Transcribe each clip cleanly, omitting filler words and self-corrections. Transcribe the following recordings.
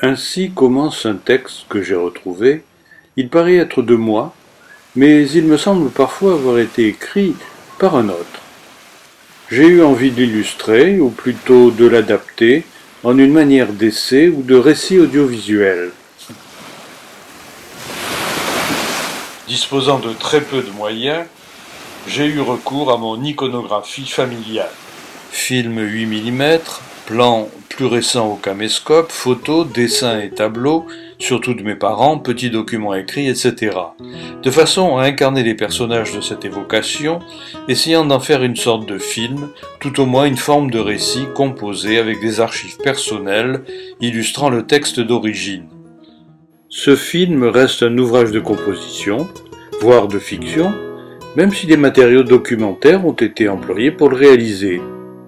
Ainsi commence un texte que j'ai retrouvé. Il paraît être de moi, mais il me semble parfois avoir été écrit par un autre. J'ai eu envie de l'illustrer, ou plutôt de l'adapter, en une manière d'essai ou de récit audiovisuel. Disposant de très peu de moyens, j'ai eu recours à mon iconographie familiale. Film 8 mm, plans plus récents au caméscope, photos, dessins et tableaux, surtout de mes parents, petits documents écrits, etc. De façon à incarner les personnages de cette évocation, essayant d'en faire une sorte de film, tout au moins une forme de récit composé avec des archives personnelles illustrant le texte d'origine. Ce film reste un ouvrage de composition, voire de fiction, même si des matériaux documentaires ont été employés pour le réaliser.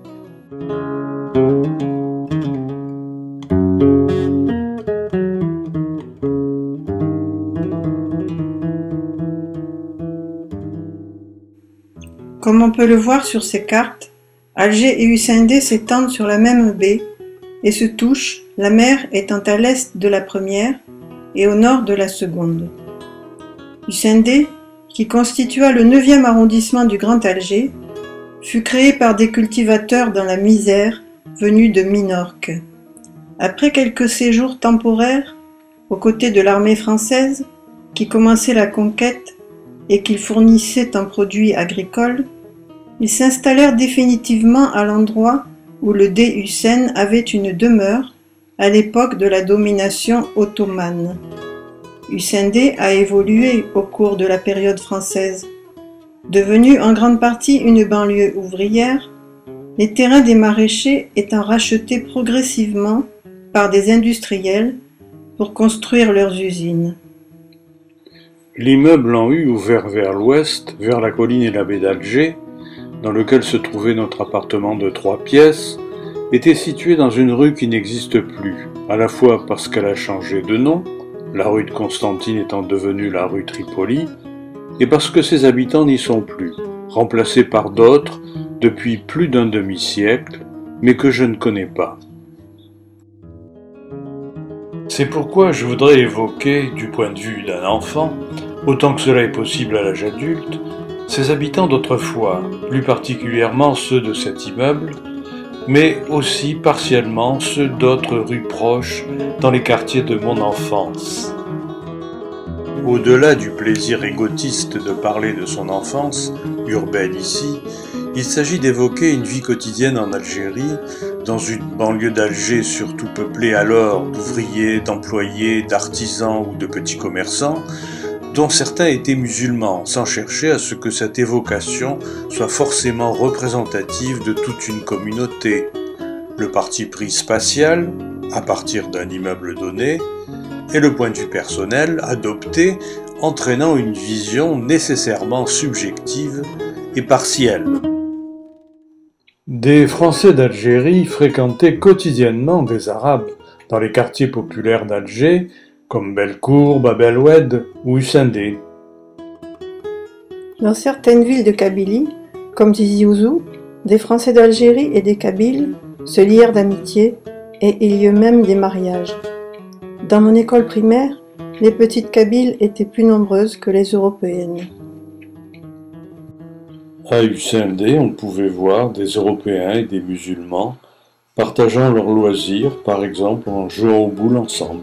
Comme on peut le voir sur ces cartes, Alger et Hussein-D s'étendent sur la même baie et se touchent, la mer étant à l'est de la première et au nord de la seconde. Hussein-D, qui constitua le 9e arrondissement du Grand Alger, fut créé par des cultivateurs dans la misère venus de Minorque. Après quelques séjours temporaires, aux côtés de l'armée française, qui commençait la conquête et qu'il fournissait en produits agricoles, ils s'installèrent définitivement à l'endroit où le Dey Hussein avait une demeure à l'époque de la domination ottomane. Hussein-D a évolué au cours de la période française. Devenue en grande partie une banlieue ouvrière, les terrains des maraîchers étant rachetés progressivement par des industriels pour construire leurs usines. L'immeuble en U ouvert vers l'ouest, vers la colline et la baie d'Alger, dans lequel se trouvait notre appartement de 3 pièces, était situé dans une rue qui n'existe plus, à la fois parce qu'elle a changé de nom, la rue de Constantine étant devenue la rue Tripoli, et parce que ses habitants n'y sont plus, remplacés par d'autres depuis plus d'un demi-siècle, mais que je ne connais pas. C'est pourquoi je voudrais évoquer, du point de vue d'un enfant, autant que cela est possible à l'âge adulte, ses habitants d'autrefois, plus particulièrement ceux de cet immeuble, mais aussi partiellement ceux d'autres rues proches dans les quartiers de mon enfance. Au-delà du plaisir égotiste de parler de son enfance, urbaine ici, il s'agit d'évoquer une vie quotidienne en Algérie, dans une banlieue d'Alger surtout peuplée alors d'ouvriers, d'employés, d'artisans ou de petits commerçants, dont certains étaient musulmans, sans chercher à ce que cette évocation soit forcément représentative de toute une communauté. Le parti pris spatial, à partir d'un immeuble donné, et le point de vue personnel adopté, entraînant une vision nécessairement subjective et partielle. Des Français d'Algérie fréquentaient quotidiennement des Arabes dans les quartiers populaires d'Alger, comme Bellecour, Bab el-Oued ou Hussein-D. Dans certaines villes de Kabylie, comme Tizi Ouzou, des Français d'Algérie et des Kabyles se lièrent d'amitié et il y eut même des mariages. Dans mon école primaire, les petites Kabyles étaient plus nombreuses que les européennes. À Hussein-D, on pouvait voir des Européens et des musulmans partageant leurs loisirs, par exemple en jouant aux boules ensemble.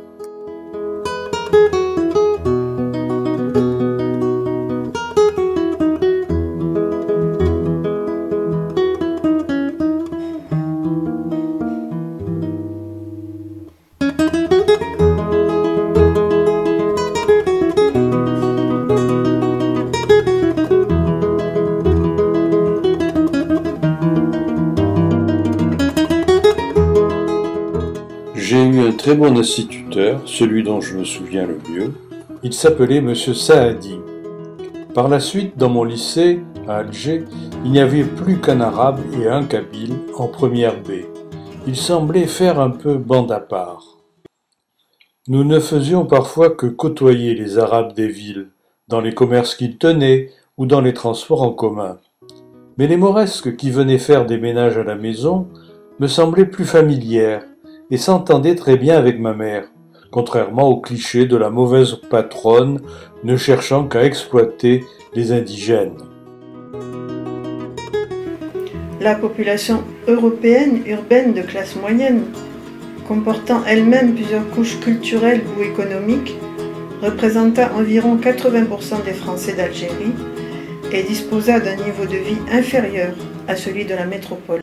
J'ai eu un très bon instituteur, celui dont je me souviens le mieux. Il s'appelait Monsieur Saadi. Par la suite, dans mon lycée, à Alger, il n'y avait plus qu'un arabe et un kabyle en première B. Il semblait faire un peu bande à part. Nous ne faisions parfois que côtoyer les arabes des villes, dans les commerces qu'ils tenaient ou dans les transports en commun. Mais les Mauresques qui venaient faire des ménages à la maison me semblaient plus familières, et s'entendait très bien avec ma mère, contrairement au cliché de la mauvaise patronne ne cherchant qu'à exploiter les indigènes. La population européenne urbaine de classe moyenne, comportant elle-même plusieurs couches culturelles ou économiques, représenta environ 80% des Français d'Algérie et disposa d'un niveau de vie inférieur à celui de la métropole.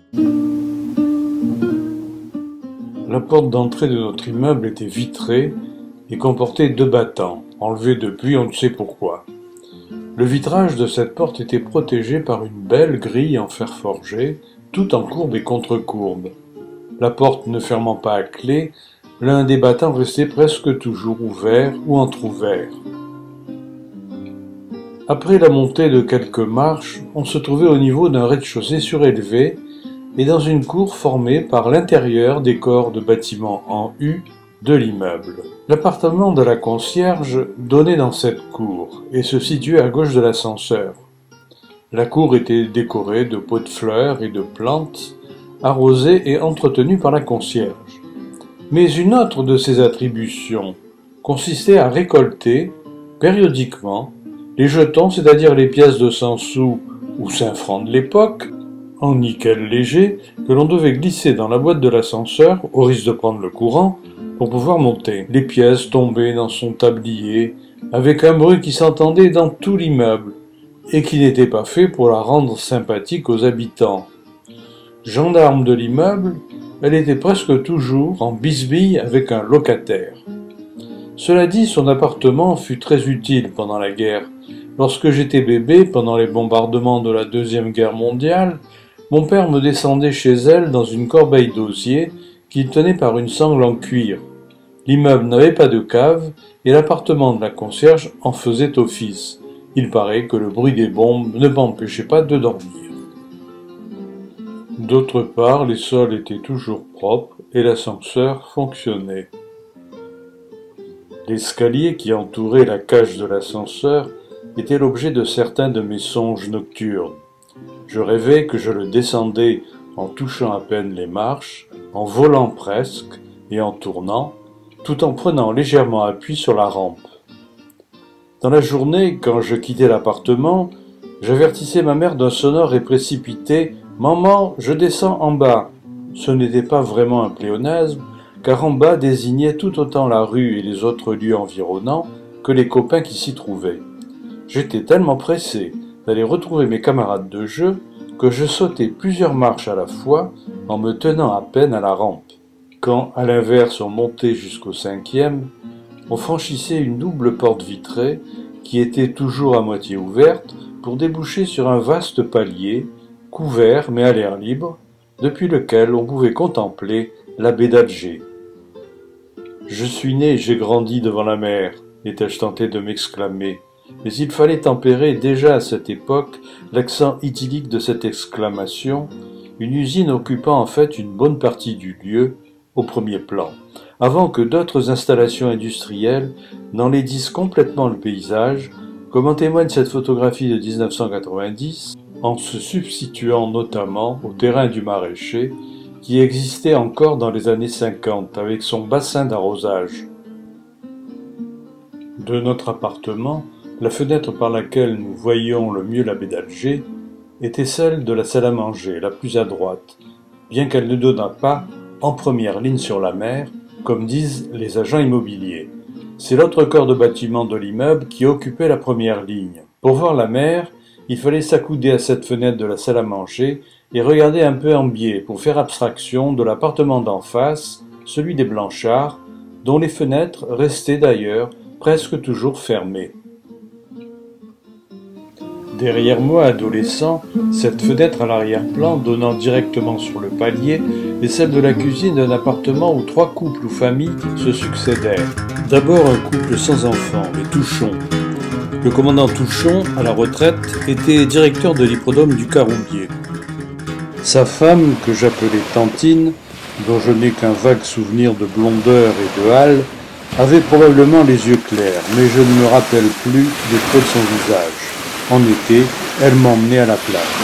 La porte d'entrée de notre immeuble était vitrée et comportait 2 battants, enlevés depuis on ne sait pourquoi. Le vitrage de cette porte était protégé par une belle grille en fer forgé, tout en courbe et contre-courbe. La porte ne fermant pas à clé, l'un des battants restait presque toujours ouvert ou entrouvert. Après la montée de quelques marches, on se trouvait au niveau d'un rez-de-chaussée surélevé et dans une cour formée par l'intérieur des corps de bâtiments en U de l'immeuble. L'appartement de la concierge donnait dans cette cour et se situait à gauche de l'ascenseur. La cour était décorée de pots de fleurs et de plantes, arrosée et entretenue par la concierge. Mais une autre de ses attributions consistait à récolter, périodiquement, les jetons, c'est-à-dire les pièces de 100 sous ou 5 francs de l'époque, en nickel léger, que l'on devait glisser dans la boîte de l'ascenseur, au risque de prendre le courant, pour pouvoir monter. Les pièces tombaient dans son tablier, avec un bruit qui s'entendait dans tout l'immeuble, et qui n'était pas fait pour la rendre sympathique aux habitants. Gendarme de l'immeuble, elle était presque toujours en bisbille avec un locataire. Cela dit, son appartement fut très utile pendant la guerre. Lorsque j'étais bébé, pendant les bombardements de la Deuxième Guerre mondiale, mon père me descendait chez elle dans une corbeille d'osier qu'il tenait par une sangle en cuir. L'immeuble n'avait pas de cave et l'appartement de la concierge en faisait office. Il paraît que le bruit des bombes ne m'empêchait pas de dormir. D'autre part, les sols étaient toujours propres et l'ascenseur fonctionnait. L'escalier qui entourait la cage de l'ascenseur était l'objet de certains de mes songes nocturnes. Je rêvais que je le descendais en touchant à peine les marches, en volant presque et en tournant, tout en prenant légèrement appui sur la rampe. Dans la journée, quand je quittais l'appartement, j'avertissais ma mère d'un sonore et précipité « Maman, je descends en bas ». Ce n'était pas vraiment un pléonasme, car en bas désignait tout autant la rue et les autres lieux environnants que les copains qui s'y trouvaient. J'étais tellement pressé d'aller retrouver mes camarades de jeu que je sautais plusieurs marches à la fois en me tenant à peine à la rampe. Quand, à l'inverse, on montait jusqu'au 5e, on franchissait une double porte vitrée qui était toujours à moitié ouverte pour déboucher sur un vaste palier, couvert mais à l'air libre, depuis lequel on pouvait contempler la baie d'Alger. « Je suis né et j'ai grandi devant la mer », étais-je tenté de m'exclamer, mais il fallait tempérer déjà à cette époque l'accent idyllique de cette exclamation, une usine occupant en fait une bonne partie du lieu, au premier plan, avant que d'autres installations industrielles n'enlaidissent complètement le paysage, comme en témoigne cette photographie de 1990, en se substituant notamment au terrain du maraîcher, qui existait encore dans les années 50, avec son bassin d'arrosage. De notre appartement, la fenêtre par laquelle nous voyions le mieux la baie d'Alger était celle de la salle à manger, la plus à droite, bien qu'elle ne donnât pas en première ligne sur la mer, comme disent les agents immobiliers. C'est l'autre corps de bâtiment de l'immeuble qui occupait la première ligne. Pour voir la mer, il fallait s'accouder à cette fenêtre de la salle à manger et regarder un peu en biais pour faire abstraction de l'appartement d'en face, celui des Blanchards, dont les fenêtres restaient d'ailleurs presque toujours fermées. Derrière moi, adolescent, cette fenêtre à l'arrière-plan donnant directement sur le palier est celle de la cuisine d'un appartement où 3 couples ou familles se succédèrent. D'abord un couple sans enfants, les Touchon. Le commandant Touchon, à la retraite, était directeur de l'hippodrome du Caroubier. Sa femme, que j'appelais Tantine, dont je n'ai qu'un vague souvenir de blondeur et de hâle, avait probablement les yeux clairs, mais je ne me rappelle plus des traits de son visage. En été, elle m'emmenait à la plage.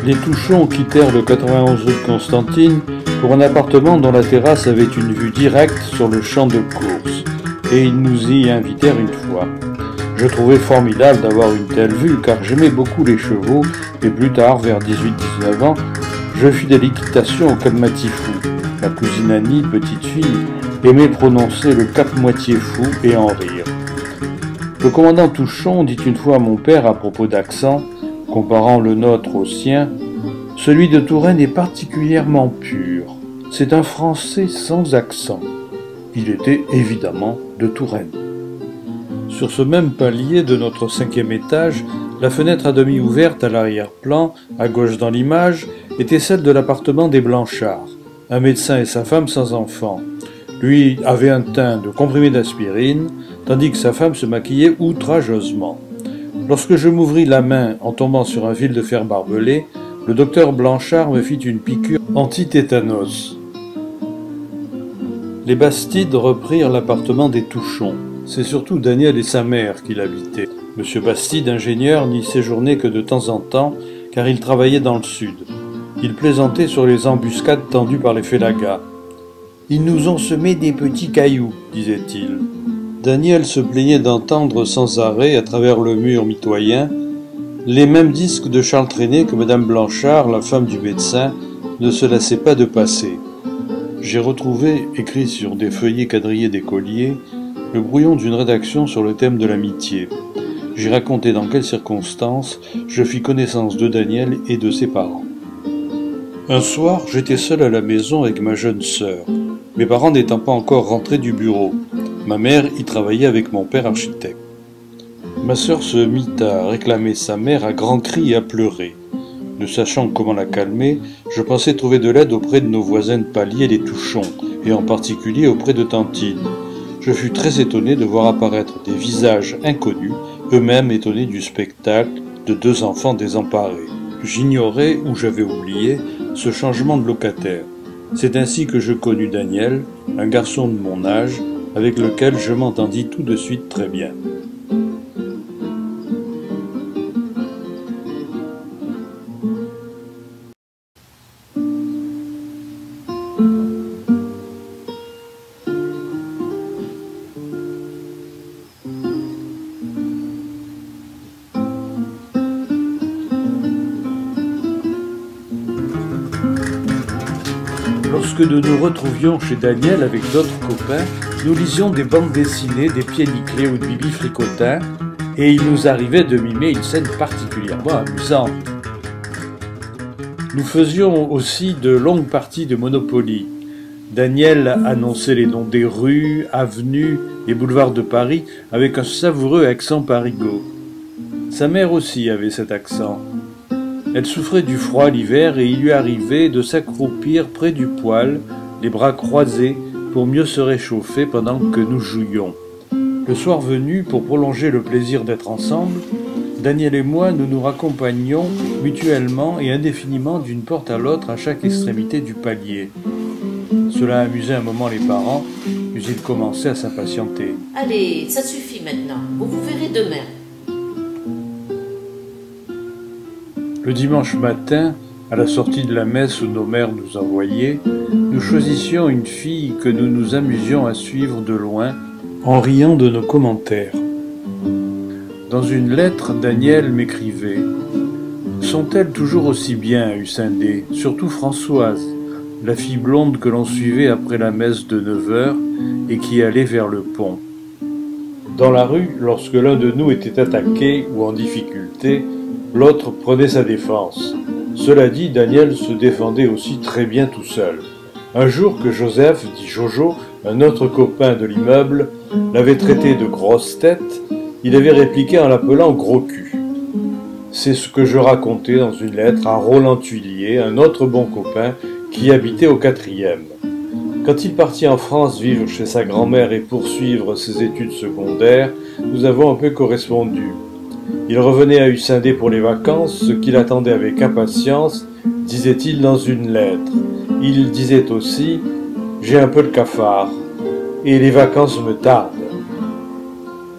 Les Touchons quittèrent le 91 rue de Constantine pour un appartement dont la terrasse avait une vue directe sur le champ de course, et ils nous y invitèrent une fois. Je trouvais formidable d'avoir une telle vue car j'aimais beaucoup les chevaux et plus tard, vers 18-19 ans, je fis de l'équitation au Cap Matifou. Ma cousine Annie, petite fille, aimait prononcer le Cap moitié fou et en rire. Le commandant Touchon dit une fois à mon père à propos d'accent, comparant le nôtre au sien, « Celui de Touraine est particulièrement pur. C'est un Français sans accent. » Il était évidemment de Touraine. Sur ce même palier de notre 5e étage, la fenêtre à demi ouverte à l'arrière-plan, à gauche dans l'image, était celle de l'appartement des Blanchard, un médecin et sa femme sans enfant. Lui avait un teint de comprimé d'aspirine, tandis que sa femme se maquillait outrageusement. Lorsque je m'ouvris la main en tombant sur un fil de fer barbelé, le docteur Blanchard me fit une piqûre anti-tétanos. Les Bastides reprirent l'appartement des Touchons. C'est surtout Daniel et sa mère qui l'habitaient. Monsieur Bastide, ingénieur, n'y séjournait que de temps en temps, car il travaillait dans le sud. Il plaisantait sur les embuscades tendues par les Félagas. « Ils nous ont semé des petits cailloux, disait-il. » Daniel se plaignait d'entendre sans arrêt, à travers le mur mitoyen, les mêmes disques de Charles Trenet que Madame Blanchard, la femme du médecin, ne se lassait pas de passer. J'ai retrouvé, écrit sur des feuillets quadrillés d'écoliers, le brouillon d'une rédaction sur le thème de l'amitié. J'ai raconté dans quelles circonstances je fis connaissance de Daniel et de ses parents. Un soir, j'étais seul à la maison avec ma jeune sœur, mes parents n'étant pas encore rentrés du bureau. Ma mère y travaillait avec mon père architecte. Ma sœur se mit à réclamer sa mère à grands cris et à pleurer. Ne sachant comment la calmer, je pensais trouver de l'aide auprès de nos voisins de palier les Touchons, et en particulier auprès de Tantine. Je fus très étonné de voir apparaître des visages inconnus, eux-mêmes étonnés du spectacle de deux enfants désemparés. J'ignorais, ou j'avais oublié, ce changement de locataire. C'est ainsi que je connus Daniel, un garçon de mon âge, avec lequel je m'entendis tout de suite très bien. Lorsque nous nous retrouvions chez Daniel avec d'autres copains, nous lisions des bandes dessinées, des pieds nickelés ou de Bibi Fricotin, et il nous arrivait de mimer une scène particulièrement amusante. Nous faisions aussi de longues parties de Monopoly. Daniel annonçait les noms des rues, avenues et boulevards de Paris avec un savoureux accent parigot. Sa mère aussi avait cet accent. Elle souffrait du froid l'hiver et il lui arrivait de s'accroupir près du poêle, les bras croisés, pour mieux se réchauffer pendant que nous jouions. Le soir venu, pour prolonger le plaisir d'être ensemble, Daniel et moi, nous nous raccompagnions mutuellement et indéfiniment d'une porte à l'autre à chaque extrémité du palier. Cela amusait un moment les parents, puis ils commençaient à s'impatienter. « Allez, ça suffit maintenant, vous vous verrez demain. » Le dimanche matin, à la sortie de la messe où nos mères nous envoyaient, nous choisissions une fille que nous nous amusions à suivre de loin, en riant de nos commentaires. Dans une lettre, Daniel m'écrivait « Sont-elles toujours aussi bien à Hussindé, surtout Françoise, la fille blonde que l'on suivait après la messe de 9 heures et qui allait vers le pont. » Dans la rue, lorsque l'un de nous était attaqué ou en difficulté, l'autre prenait sa défense. Cela dit, Daniel se défendait aussi très bien tout seul. Un jour que Joseph, dit Jojo, un autre copain de l'immeuble, l'avait traité de grosse tête, il avait répliqué en l'appelant gros cul. C'est ce que je racontais dans une lettre à Roland Tuillier, un autre bon copain qui habitait au 4e. Quand il partit en France vivre chez sa grand-mère et poursuivre ses études secondaires, nous avons un peu correspondu. Il revenait à Hussindé pour les vacances, ce qu'il attendait avec impatience, disait-il dans une lettre. Il disait aussi « J'ai un peu le cafard, et les vacances me tardent ».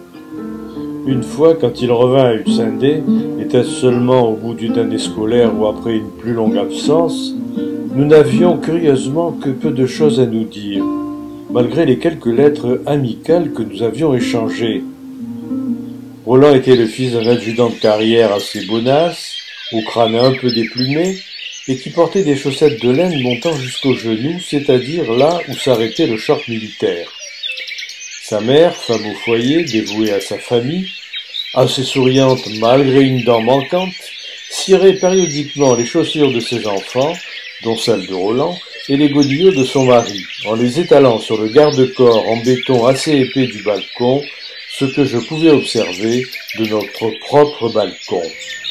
Une fois, quand il revint à Hussinday, était-ce seulement au bout d'une année scolaire ou après une plus longue absence, nous n'avions curieusement que peu de choses à nous dire, malgré les quelques lettres amicales que nous avions échangées. Roland était le fils d'un adjudant de carrière assez bonasse, au crâne un peu déplumé, et qui portait des chaussettes de laine montant jusqu'aux genoux, c'est-à-dire là où s'arrêtait le short militaire. Sa mère, femme au foyer, dévouée à sa famille, assez souriante malgré une dent manquante, cirait périodiquement les chaussures de ses enfants, dont celles de Roland, et les godillots de son mari, en les étalant sur le garde-corps en béton assez épais du balcon, ce que je pouvais observer de notre propre balcon.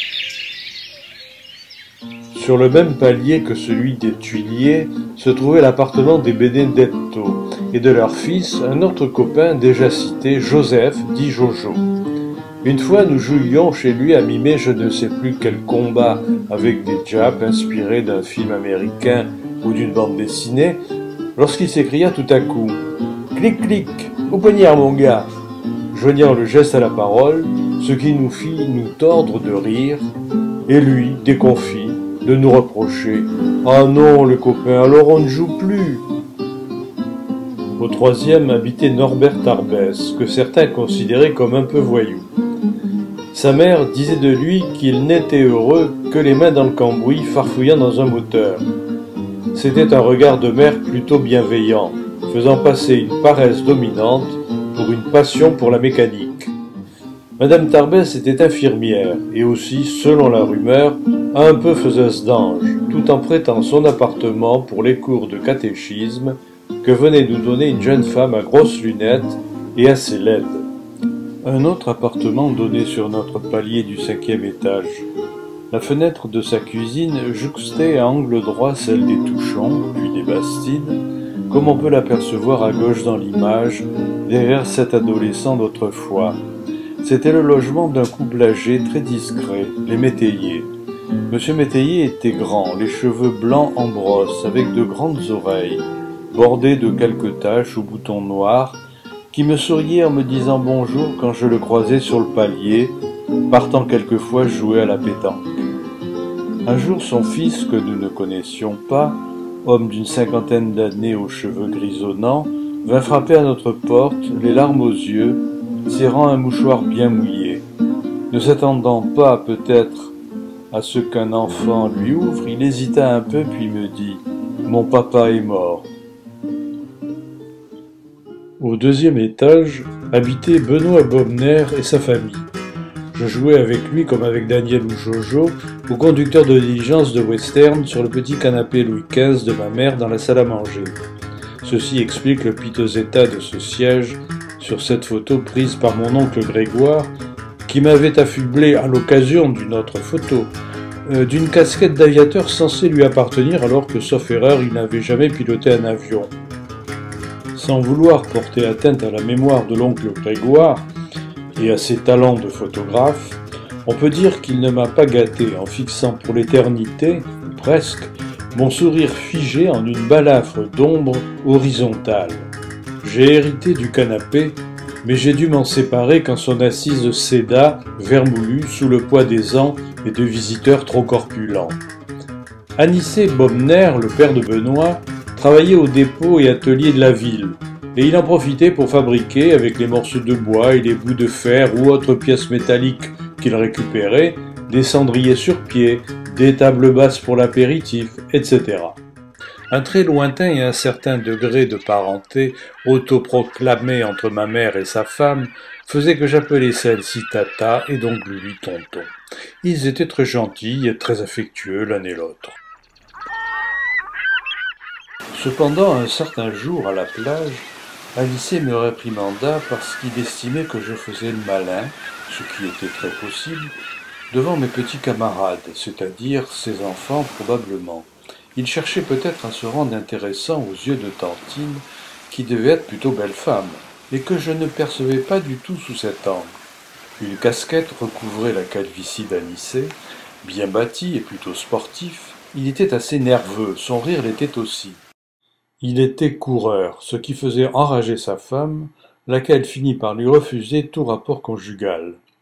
Sur le même palier que celui des Tuiliers se trouvait l'appartement des Benedetto et de leur fils, un autre copain déjà cité, Joseph, dit Jojo. Une fois, nous jouions chez lui à mimer je ne sais plus quel combat avec des Japs inspirés d'un film américain ou d'une bande dessinée, lorsqu'il s'écria tout à coup « Clic, clic, au poignard, mon gars !» joignant le geste à la parole, ce qui nous fit nous tordre de rire, et lui, déconfit, de nous reprocher « Ah non, les copains, alors on ne joue plus !» Au troisième habitait Norbert Tarbès, que certains considéraient comme un peu voyou. Sa mère disait de lui qu'il n'était heureux que les mains dans le cambouis farfouillant dans un moteur. C'était un regard de mère plutôt bienveillant, faisant passer une paresse dominante pour une passion pour la mécanique. Madame Tarbès était infirmière et aussi, selon la rumeur, un peu faiseuse d'ange, tout en prêtant son appartement pour les cours de catéchisme que venait nous donner une jeune femme à grosses lunettes et assez laide. Un autre appartement donnait sur notre palier du 5e étage. La fenêtre de sa cuisine jouxtait à angle droit celle des Touchons, puis des Bastides, comme on peut l'apercevoir à gauche dans l'image, derrière cet adolescent d'autrefois. C'était le logement d'un couple âgé très discret, les Métayer. Monsieur Métayer était grand, les cheveux blancs en brosse, avec de grandes oreilles, bordées de quelques taches aux boutons noirs, qui me souriait en me disant bonjour quand je le croisais sur le palier, partant quelquefois jouer à la pétanque. Un jour, son fils, que nous ne connaissions pas, homme d'une cinquantaine d'années aux cheveux grisonnants, vint frapper à notre porte, les larmes aux yeux, serrant un mouchoir bien mouillé. Ne s'attendant pas, peut-être, à ce qu'un enfant lui ouvre, il hésita un peu puis me dit « Mon papa est mort ». Au 2e étage habitait Benoît Baumner et sa famille. Je jouais avec lui comme avec Daniel ou Jojo, au conducteur de diligence de western sur le petit canapé Louis XV de ma mère dans la salle à manger. Ceci explique le piteux état de ce siège sur cette photo prise par mon oncle Grégoire, qui m'avait affublé à l'occasion d'une autre photo, d'une casquette d'aviateur censée lui appartenir alors que, sauf erreur, il n'avait jamais piloté un avion. Sans vouloir porter atteinte à la mémoire de l'oncle Grégoire et à ses talents de photographe, on peut dire qu'il ne m'a pas gâté en fixant pour l'éternité, ou presque, mon sourire figé en une balafre d'ombre horizontale. J'ai hérité du canapé, mais j'ai dû m'en séparer quand son assise céda, vermoulue, sous le poids des ans et de visiteurs trop corpulents. Anicet Baumner, le père de Benoît, travaillait au dépôt et atelier de la ville, et il en profitait pour fabriquer, avec les morceaux de bois et les bouts de fer ou autres pièces métalliques qu'il récupérait, des cendriers sur pied, des tables basses pour l'apéritif, etc. Un très lointain et un certain degré de parenté autoproclamé entre ma mère et sa femme faisait que j'appelais celle-ci Tata et donc lui Tonton. Ils étaient très gentils et très affectueux l'un et l'autre. Cependant, un certain jour, à la plage, Anicet me réprimanda parce qu'il estimait que je faisais le malin, ce qui était très possible, devant mes petits camarades, c'est-à-dire ses enfants probablement. Il cherchait peut-être à se rendre intéressant aux yeux de Tantine, qui devait être plutôt belle femme, et que je ne percevais pas du tout sous cet angle. Une casquette recouvrait la calvitie d'Anicet, bien bâti et plutôt sportif, il était assez nerveux, son rire l'était aussi. Il était coureur, ce qui faisait enrager sa femme, laquelle finit par lui refuser tout rapport conjugal.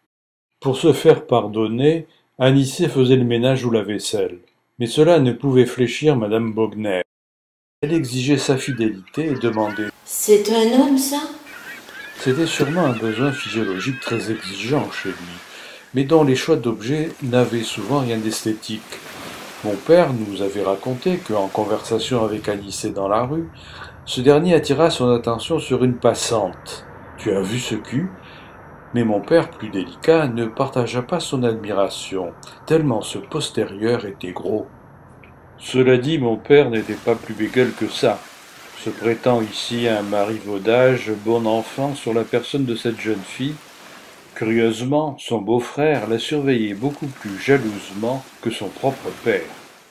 Pour se faire pardonner, Anicet faisait le ménage ou la vaisselle. Mais cela ne pouvait fléchir madame Bogner. Elle exigeait sa fidélité et demandait. C'est un homme, ça? C'était sûrement un besoin physiologique très exigeant chez lui, mais dont les choix d'objets n'avaient souvent rien d'esthétique. Mon père nous avait raconté qu'en conversation avec Anicet dans la rue, ce dernier attira son attention sur une passante. « Tu as vu ce cul ?» Mais mon père, plus délicat, ne partagea pas son admiration, tellement ce postérieur était gros. Cela dit, mon père n'était pas plus bégueule que ça, se prêtant ici un marivaudage bon enfant sur la personne de cette jeune fille. Curieusement, son beau-frère la surveillait beaucoup plus jalousement que son propre père.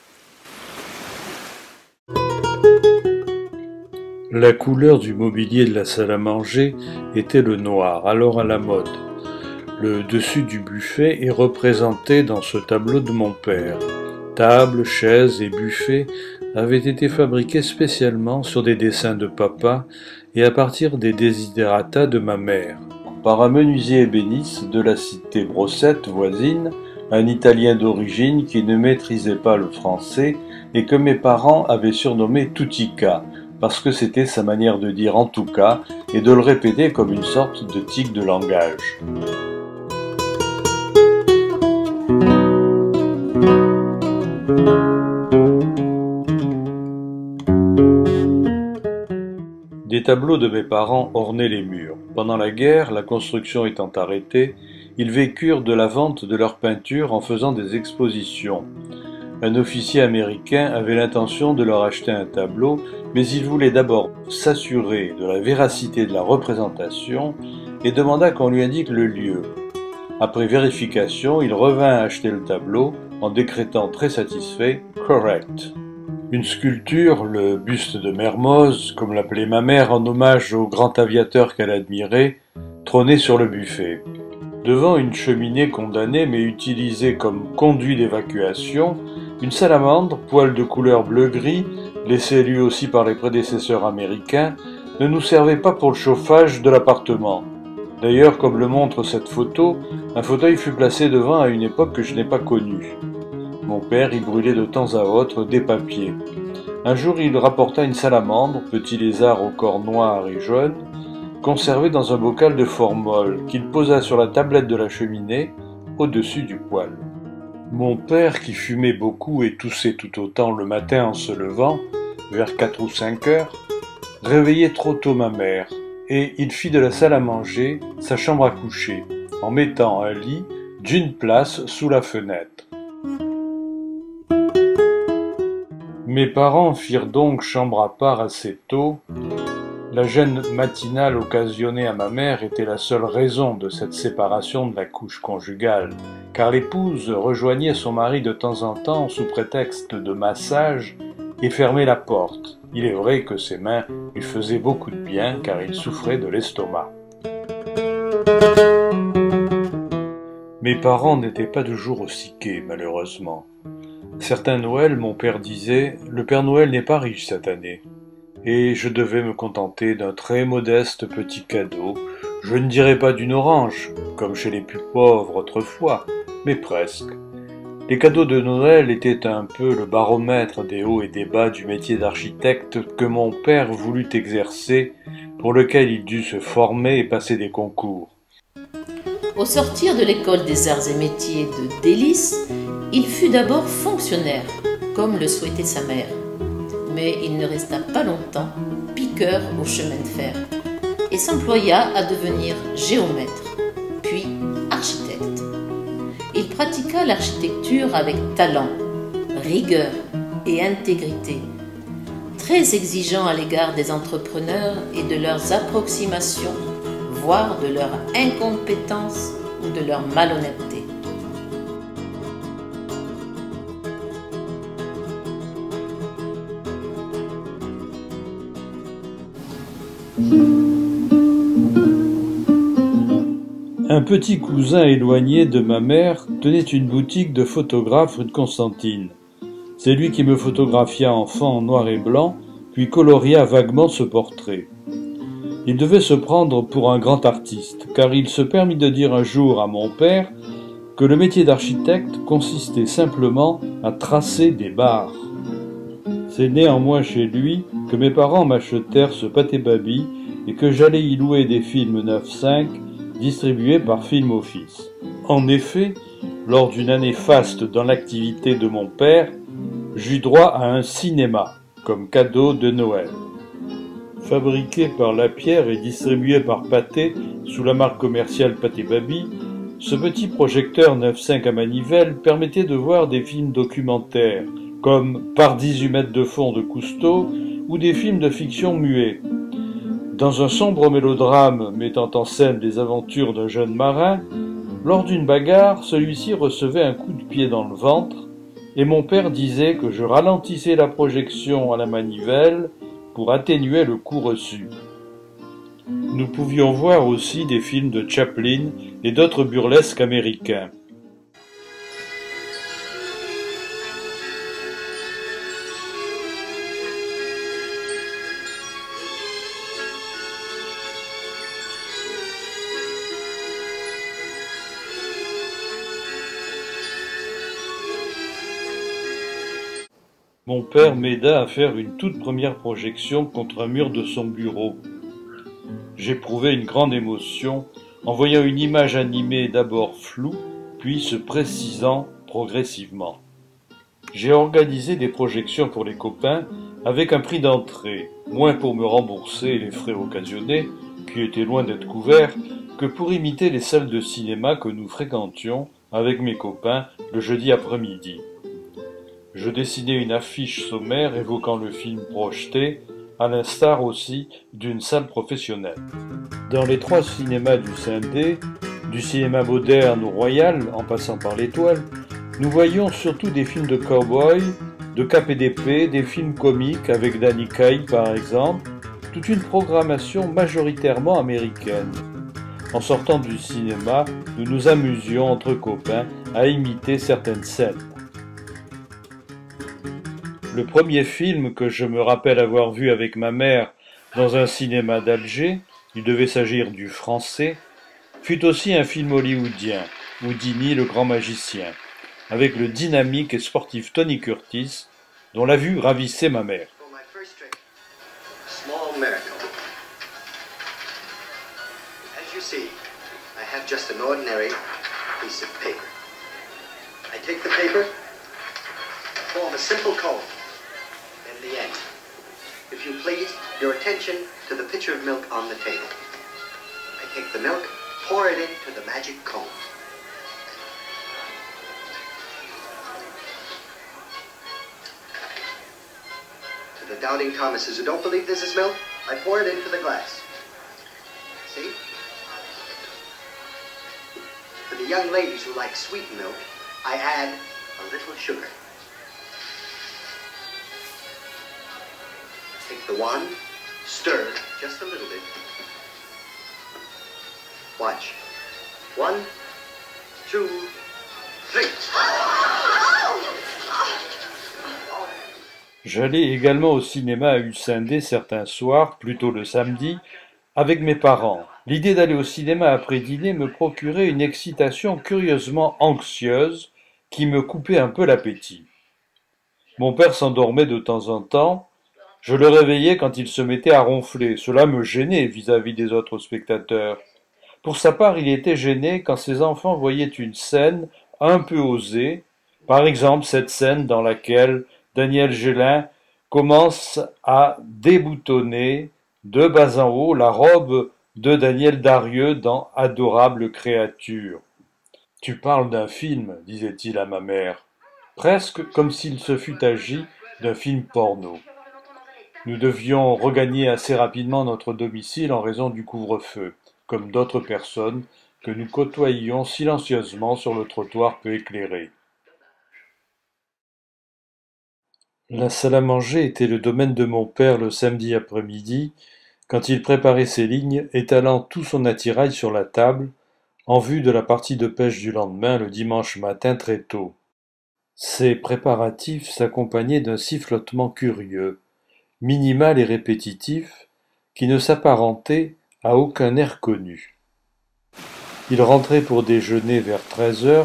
La couleur du mobilier de la salle à manger était le noir, alors à la mode. Le dessus du buffet est représenté dans ce tableau de mon père. Tables, chaises et buffets avaient été fabriqués spécialement sur des dessins de papa et à partir des desiderata de ma mère, par un menuisier ébéniste de la cité Brossette voisine, un Italien d'origine qui ne maîtrisait pas le français et que mes parents avaient surnommé Tutica, parce que c'était sa manière de dire en tout cas et de le répéter comme une sorte de tic de langage. Des tableaux de mes parents ornaient les murs. Pendant la guerre, la construction étant arrêtée, ils vécurent de la vente de leurs peintures en faisant des expositions. Un officier américain avait l'intention de leur acheter un tableau, mais il voulait d'abord s'assurer de la véracité de la représentation et demanda qu'on lui indique le lieu. Après vérification, il revint acheter le tableau en décrétant très satisfait « correct ». Une sculpture, le buste de Mermoz, comme l'appelait ma mère en hommage au grand aviateur qu'elle admirait, trônait sur le buffet. Devant une cheminée condamnée mais utilisée comme conduit d'évacuation, une salamandre, poil de couleur bleu-gris, laissé lui aussi par les prédécesseurs américains, ne nous servait pas pour le chauffage de l'appartement. D'ailleurs, comme le montre cette photo, un fauteuil fut placé devant à une époque que je n'ai pas connue. Mon père y brûlait de temps à autre des papiers. Un jour, il rapporta une salamandre, petit lézard au corps noir et jaune, conservé dans un bocal de formol, qu'il posa sur la tablette de la cheminée, au-dessus du poêle. Mon père, qui fumait beaucoup et toussait tout autant le matin en se levant, vers 4 ou 5 heures, réveillait trop tôt ma mère, et il fit de la salle à manger sa chambre à coucher, en mettant un lit d'une place sous la fenêtre. Mes parents firent donc chambre à part assez tôt. La gêne matinale occasionnée à ma mère était la seule raison de cette séparation de la couche conjugale, car l'épouse rejoignait son mari de temps en temps sous prétexte de massage et fermait la porte. Il est vrai que ses mains lui faisaient beaucoup de bien, car il souffrait de l'estomac. Mes parents n'étaient pas toujours aussi gais, malheureusement. Certains Noëls, mon père disait « Le Père Noël n'est pas riche cette année ». Et je devais me contenter d'un très modeste petit cadeau, je ne dirais pas d'une orange, comme chez les plus pauvres autrefois, mais presque. Les cadeaux de Noël étaient un peu le baromètre des hauts et des bas du métier d'architecte que mon père voulut exercer, pour lequel il dut se former et passer des concours. Au sortir de l'école des arts et métiers de Délices, il fut d'abord fonctionnaire, comme le souhaitait sa mère. Mais il ne resta pas longtemps piqueur au chemin de fer et s'employa à devenir géomètre, puis architecte. Il pratiqua l'architecture avec talent, rigueur et intégrité, très exigeant à l'égard des entrepreneurs et de leurs approximations, voire de leur incompétence ou de leur malhonnêteté. Un petit cousin éloigné de ma mère tenait une boutique de photographe rue de Constantine. C'est lui qui me photographia enfant en noir et blanc, puis coloria vaguement ce portrait. Il devait se prendre pour un grand artiste, car il se permit de dire un jour à mon père que le métier d'architecte consistait simplement à tracer des barres. C'est néanmoins chez lui que mes parents m'achetèrent ce pâté baby et que j'allais y louer des films 9.5 distribués par Film Office. En effet, lors d'une année faste dans l'activité de mon père, j'eus droit à un cinéma comme cadeau de Noël. Fabriqué par Lapierre et distribué par Pathé sous la marque commerciale Pathé Baby, ce petit projecteur 9.5 à manivelle permettait de voir des films documentaires comme Par 18 mètres de fond de Cousteau ou des films de fiction muets. Dans un sombre mélodrame mettant en scène les aventures d'un jeune marin, lors d'une bagarre, celui-ci recevait un coup de pied dans le ventre et mon père disait que je ralentissais la projection à la manivelle pour atténuer le coup reçu. Nous pouvions voir aussi des films de Chaplin et d'autres burlesques américains. Mon père m'aida à faire une toute première projection contre un mur de son bureau. J'éprouvai une grande émotion en voyant une image animée d'abord floue, puis se précisant progressivement. J'ai organisé des projections pour les copains avec un prix d'entrée, moins pour me rembourser les frais occasionnés, qui étaient loin d'être couverts, que pour imiter les salles de cinéma que nous fréquentions avec mes copains le jeudi après-midi. Je dessinais une affiche sommaire évoquant le film projeté, à l'instar aussi d'une salle professionnelle. Dans les 3 cinémas du Scindé, du cinéma moderne au royal, en passant par l'Étoile, nous voyions surtout des films de cow-boys, de cap et d'épée, des films comiques avec Danny Kaye par exemple, toute une programmation majoritairement américaine. En sortant du cinéma, nous nous amusions entre copains à imiter certaines scènes. Le premier film que je me rappelle avoir vu avec ma mère dans un cinéma d'Alger, il devait s'agir du Français, fut aussi un film hollywoodien, Houdini le grand magicien, avec le dynamique et sportif Tony Curtis, dont la vue ravissait ma mère. In the end, if you please, your attention to the pitcher of milk on the table. I take the milk, pour it into the magic cone. To the doubting Thomases who don't believe this is milk, I pour it into the glass. See? For the young ladies who like sweet milk, I add a little sugar. Take the wand, stir just a little bit. Watch. 1, 2, 3. J'allais également au cinéma à Hussindé certains soirs, plutôt le samedi, avec mes parents. L'idée d'aller au cinéma après dîner me procurait une excitation curieusement anxieuse qui me coupait un peu l'appétit. Mon père s'endormait de temps en temps. Je le réveillais quand il se mettait à ronfler. Cela me gênait vis-à-vis des autres spectateurs. Pour sa part, il était gêné quand ses enfants voyaient une scène un peu osée, par exemple cette scène dans laquelle Daniel Gélin commence à déboutonner de bas en haut la robe de Daniel Darieux dans Adorable créature. « Tu parles d'un film, disait-il à ma mère, presque comme s'il se fût agi d'un film porno. » Nous devions regagner assez rapidement notre domicile en raison du couvre-feu, comme d'autres personnes que nous côtoyions silencieusement sur le trottoir peu éclairé. La salle à manger était le domaine de mon père le samedi après-midi, quand il préparait ses lignes, étalant tout son attirail sur la table, en vue de la partie de pêche du lendemain le dimanche matin très tôt. Ces préparatifs s'accompagnaient d'un sifflotement curieux, minimal et répétitif, qui ne s'apparentait à aucun air connu. Il rentrait pour déjeuner vers 13 heures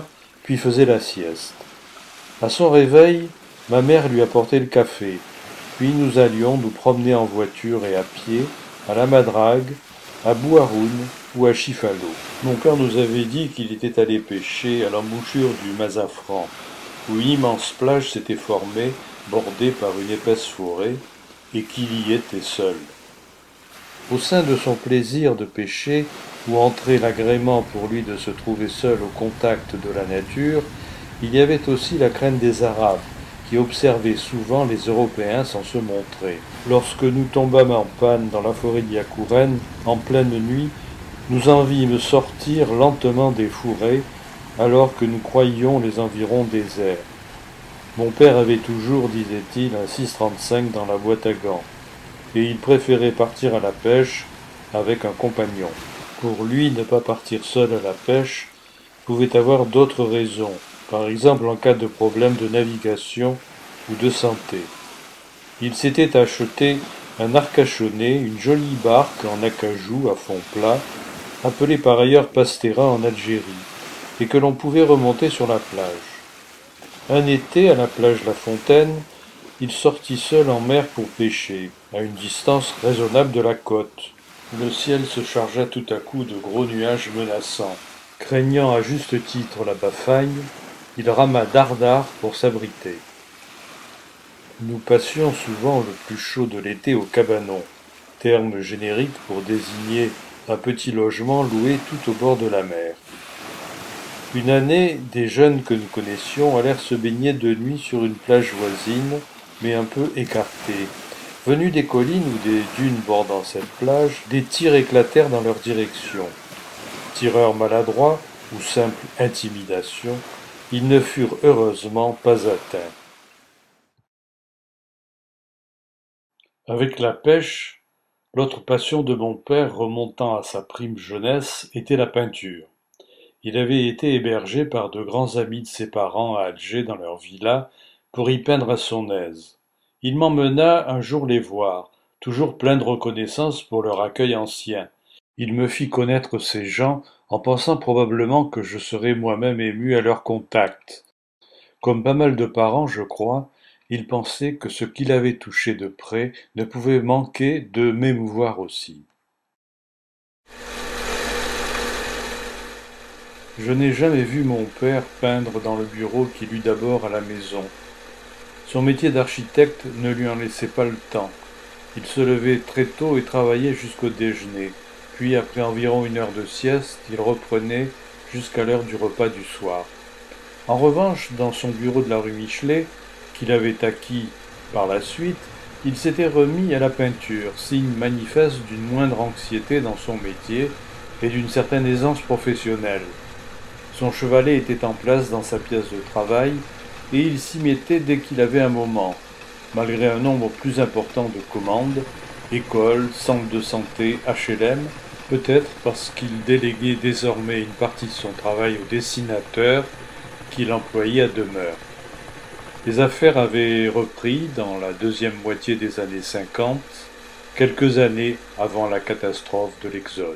puis faisait la sieste. À son réveil, ma mère lui apportait le café, puis nous allions nous promener en voiture et à pied, à la Madrague, à Bouaroun ou à Chifalo. Mon père nous avait dit qu'il était allé pêcher à l'embouchure du Mazafran, où une immense plage s'était formée, bordée par une épaisse forêt, et qu'il y était seul. Au sein de son plaisir de pêcher, où entrait l'agrément pour lui de se trouver seul au contact de la nature, il y avait aussi la crainte des Arabes, qui observaient souvent les Européens sans se montrer. Lorsque nous tombâmes en panne dans la forêt d'Yakouren, en pleine nuit, nous en vîmes sortir lentement des fourrés, alors que nous croyions les environs déserts. Mon père avait toujours, disait-il, un 6,35 dans la boîte à gants, et il préférait partir à la pêche avec un compagnon. Pour lui, ne pas partir seul à la pêche pouvait avoir d'autres raisons, par exemple en cas de problème de navigation ou de santé. Il s'était acheté un arcachonnet, une jolie barque en acajou à fond plat, appelée par ailleurs Pastera en Algérie, et que l'on pouvait remonter sur la plage. Un été, à la plage La Fontaine, il sortit seul en mer pour pêcher, à une distance raisonnable de la côte. Le ciel se chargea tout à coup de gros nuages menaçants. Craignant à juste titre la baffagne, il rama dardard pour s'abriter. Nous passions souvent le plus chaud de l'été au cabanon, terme générique pour désigner un petit logement loué tout au bord de la mer. Une année, des jeunes que nous connaissions allèrent se baigner de nuit sur une plage voisine, mais un peu écartée. Venus des collines ou des dunes bordant cette plage, des tirs éclatèrent dans leur direction. Tireurs maladroits ou simple intimidation, ils ne furent heureusement pas atteints. Avec la pêche, l'autre passion de mon père remontant à sa prime jeunesse était la peinture. Il avait été hébergé par de grands amis de ses parents à Alger dans leur villa pour y peindre à son aise. Il m'emmena un jour les voir, toujours plein de reconnaissance pour leur accueil ancien. Il me fit connaître ces gens en pensant probablement que je serais moi-même ému à leur contact. Comme pas mal de parents, je crois, il pensait que ce qu'il avait touché de près ne pouvait manquer de m'émouvoir aussi. Je n'ai jamais vu mon père peindre dans le bureau qu'il eut d'abord à la maison. Son métier d'architecte ne lui en laissait pas le temps. Il se levait très tôt et travaillait jusqu'au déjeuner. Puis, après environ 1 heure de sieste, il reprenait jusqu'à l'heure du repas du soir. En revanche, dans son bureau de la rue Michelet, qu'il avait acquis par la suite, il s'était remis à la peinture, signe manifeste d'une moindre anxiété dans son métier et d'une certaine aisance professionnelle. Son chevalet était en place dans sa pièce de travail, et il s'y mettait dès qu'il avait un moment, malgré un nombre plus important de commandes, écoles, centres de santé, HLM, peut-être parce qu'il déléguait désormais une partie de son travail au dessinateur qu'il employait à demeure. Les affaires avaient repris dans la deuxième moitié des années 50, quelques années avant la catastrophe de l'Exode.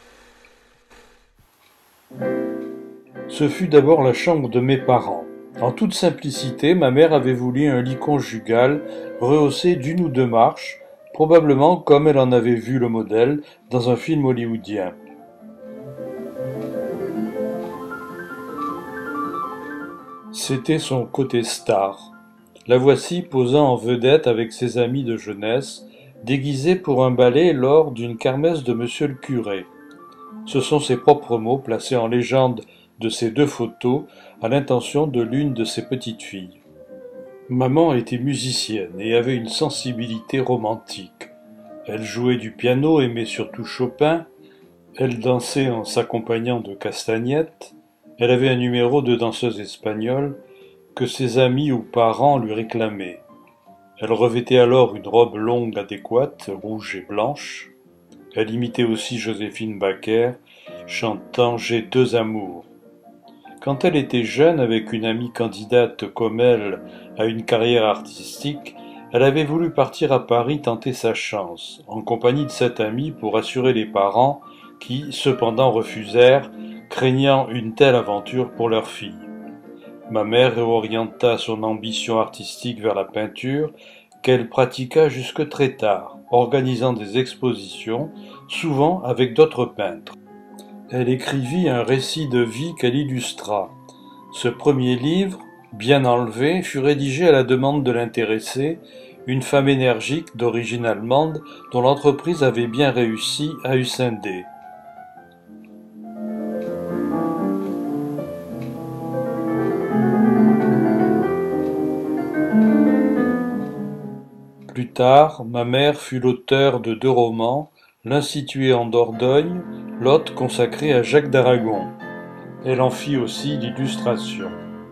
Ce fut d'abord la chambre de mes parents. En toute simplicité, ma mère avait voulu un lit conjugal rehaussé d'1 ou 2 marches, probablement comme elle en avait vu le modèle dans un film hollywoodien. C'était son côté star. La voici posant en vedette avec ses amis de jeunesse, déguisée pour un ballet lors d'une kermesse de monsieur le curé. Ce sont ses propres mots placés en légende de ces 2 photos à l'intention de l'une de ses petites filles. Maman était musicienne et avait une sensibilité romantique. Elle jouait du piano, aimait surtout Chopin, elle dansait en s'accompagnant de castagnettes, elle avait un numéro de danseuse espagnole que ses amis ou parents lui réclamaient. Elle revêtait alors une robe longue adéquate, rouge et blanche. Elle imitait aussi Joséphine Baker, chantant « J'ai 2 amours ». Quand elle était jeune, avec une amie candidate comme elle à une carrière artistique, elle avait voulu partir à Paris tenter sa chance, en compagnie de cette amie pour rassurer les parents qui, cependant, refusèrent, craignant une telle aventure pour leur fille. Ma mère réorienta son ambition artistique vers la peinture, qu'elle pratiqua jusque très tard, organisant des expositions, souvent avec d'autres peintres. Elle écrivit un récit de vie qu'elle illustra. Ce premier livre, bien enlevé, fut rédigé à la demande de l'intéressée, une femme énergique d'origine allemande dont l'entreprise avait bien réussi à Hussein-D. Plus tard, ma mère fut l'auteur de 2 romans, l'un situé en Dordogne, l'autre consacré à Jacques d'Aragon. Elle en fit aussi l'illustration.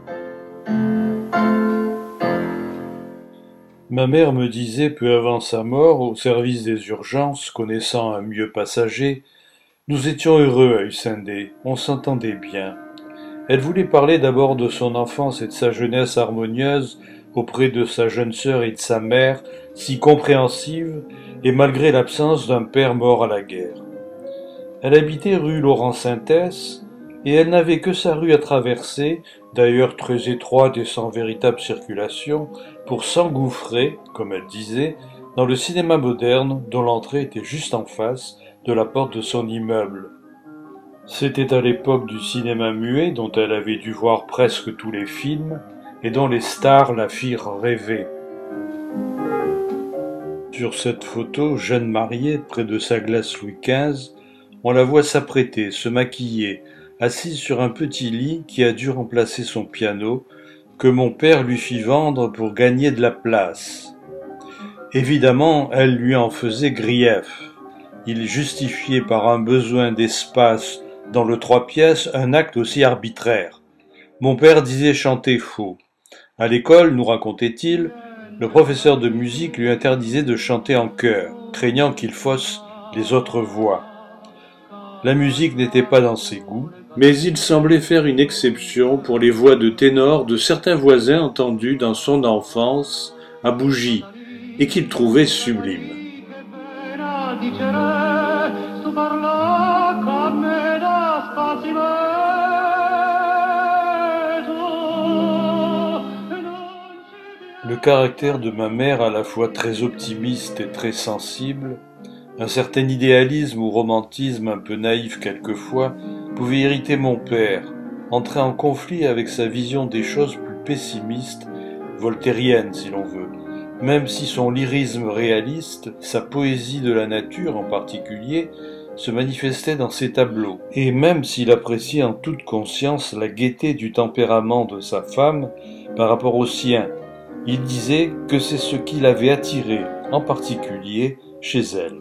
Ma mère me disait peu avant sa mort, au service des urgences, connaissant un mieux passager, « Nous étions heureux à Hussein-D, on s'entendait bien. » Elle voulait parler d'abord de son enfance et de sa jeunesse harmonieuse auprès de sa jeune sœur et de sa mère, si compréhensive, et malgré l'absence d'un père mort à la guerre. Elle habitait rue Laurent-Sintès, et elle n'avait que sa rue à traverser, d'ailleurs très étroite et sans véritable circulation, pour s'engouffrer, comme elle disait, dans le cinéma moderne dont l'entrée était juste en face de la porte de son immeuble. C'était à l'époque du cinéma muet dont elle avait dû voir presque tous les films et dont les stars la firent rêver. Sur cette photo, jeune mariée près de sa glace Louis XV, on la voit s'apprêter, se maquiller, assise sur un petit lit qui a dû remplacer son piano, que mon père lui fit vendre pour gagner de la place. Évidemment, elle lui en faisait grief. Il justifiait par un besoin d'espace dans le 3 pièces un acte aussi arbitraire. Mon père disait chanter faux. À l'école, nous racontait-il, le professeur de musique lui interdisait de chanter en chœur, craignant qu'il fausse les autres voix. La musique n'était pas dans ses goûts, mais il semblait faire une exception pour les voix de ténor de certains voisins entendus dans son enfance à Bougie, et qu'il trouvait sublimes. Le caractère de ma mère, à la fois très optimiste et très sensible, un certain idéalisme ou romantisme un peu naïf quelquefois, pouvait irriter mon père, entrer en conflit avec sa vision des choses plus pessimiste, voltairienne si l'on veut, même si son lyrisme réaliste, sa poésie de la nature en particulier, se manifestait dans ses tableaux, et même s'il appréciait en toute conscience la gaieté du tempérament de sa femme par rapport au sien, il disait que c'est ce qui l'avait attiré, en particulier, chez elle.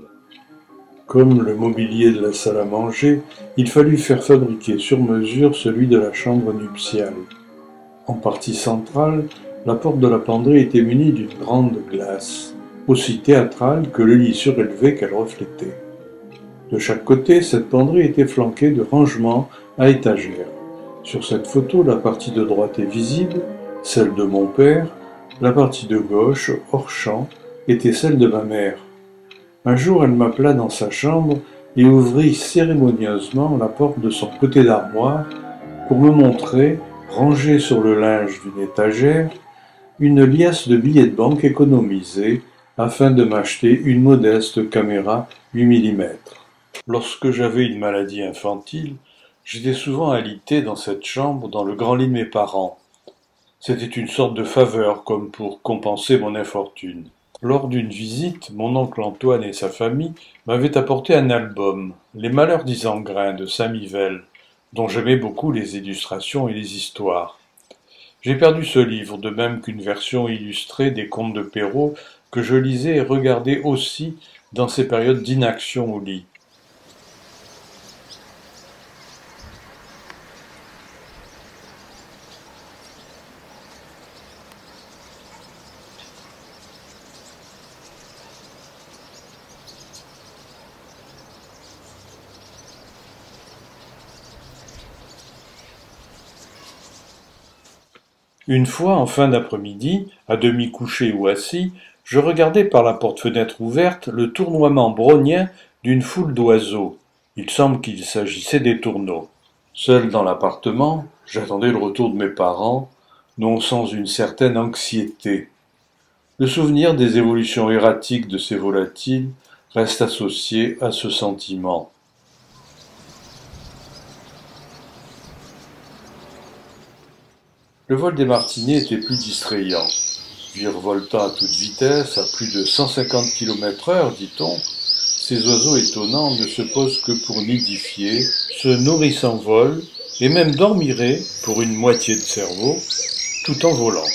Comme le mobilier de la salle à manger, il fallut faire fabriquer sur mesure celui de la chambre nuptiale. En partie centrale, la porte de la penderie était munie d'une grande glace, aussi théâtrale que le lit surélevé qu'elle reflétait. De chaque côté, cette penderie était flanquée de rangements à étagères. Sur cette photo, la partie de droite est visible, celle de mon père. La partie de gauche, hors champ, était celle de ma mère. Un jour, elle m'appela dans sa chambre et ouvrit cérémonieusement la porte de son côté d'armoire pour me montrer, rangée sur le linge d'une étagère, une liasse de billets de banque économisés afin de m'acheter une modeste caméra 8 mm. Lorsque j'avais une maladie infantile, j'étais souvent alité dans cette chambre dans le grand lit de mes parents. C'était une sorte de faveur, comme pour compenser mon infortune. Lors d'une visite, mon oncle Antoine et sa famille m'avaient apporté un album, Les Malheurs d'Isengrin de Saint-Mivel, dont j'aimais beaucoup les illustrations et les histoires. J'ai perdu ce livre, de même qu'une version illustrée des Contes de Perrault que je lisais et regardais aussi dans ces périodes d'inaction au lit. Une fois, en fin d'après-midi, à demi couché ou assis, je regardais par la porte-fenêtre ouverte le tournoiement brownien d'une foule d'oiseaux. Il semble qu'il s'agissait des tourneaux. Seul dans l'appartement, j'attendais le retour de mes parents, non sans une certaine anxiété. Le souvenir des évolutions erratiques de ces volatiles reste associé à ce sentiment. Le vol des martinets était plus distrayant. Virevoltant à toute vitesse, à plus de 150 km/h, dit-on, ces oiseaux étonnants ne se posent que pour nidifier, se nourrissent en vol, et même dormiraient, pour une moitié de cerveau, tout en volant.